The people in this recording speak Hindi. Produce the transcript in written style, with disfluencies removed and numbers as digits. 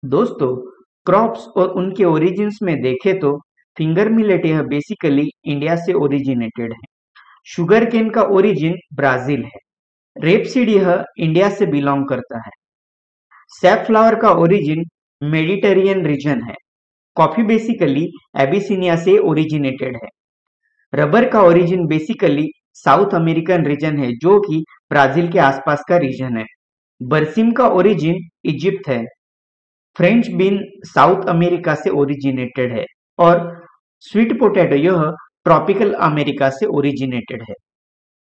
दोस्तों, क्रॉप्स और उनके ओरिजिन्स में देखें तो फिंगर मिलेट यह बेसिकली इंडिया से ओरिजिनेटेड है। शुगर केन का ओरिजिन ब्राजील है। रेपसीड यह इंडिया से बिलोंग करता है। सैफफ्लावर का ओरिजिन मेडिटेरियन रीजन है। कॉफी बेसिकली एबिसिनिया से ओरिजिनेटेड है। रबर का origin basically South American region है जो कि ब्राजील के आसपास का रीजन है। बरसीम का ओरिजिन इजिप्ट है। फ्रेंच बीन साउथ अमेरिका से ओरिजिनेटेड है और स्वीट पोटैटो यह ट्रॉपिकल अमेरिका से ओरिजिनेटेड है।